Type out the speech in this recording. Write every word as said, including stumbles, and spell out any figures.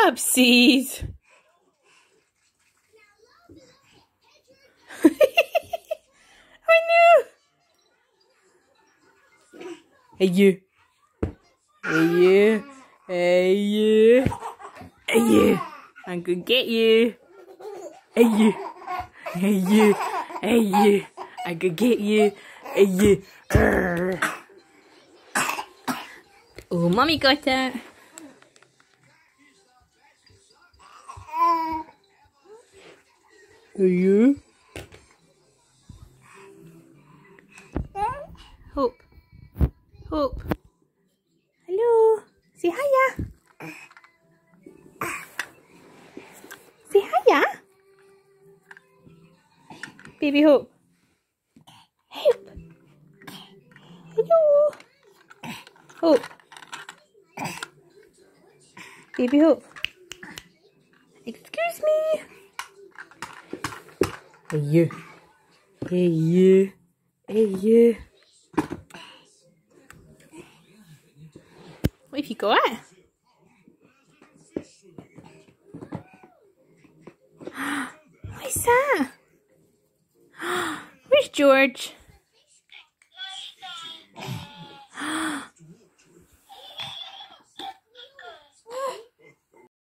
Oopsies. Oh no. Hey you. Hey you. Hey you. Hey you. I'm gonna get you. Hey you. Hey you. Hey you. I'm gonna get you. Hey you. Arr. Oh, mommy got that. Are you? Hope. Hope. Hello. Say hiya. Say hiya. Baby Hope. Hope. Hello. Hope. Baby Hope. Excuse me. Hey you. Hey you. Hey you. What have you got? What's that? Where's George?